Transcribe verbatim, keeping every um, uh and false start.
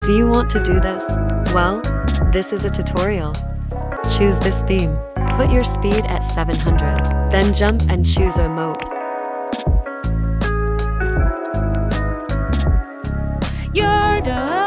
Do you want to do this? Well, this is a tutorial. Choose this theme. Put your speed at seven hundred. Then jump and choose a mode. You're done.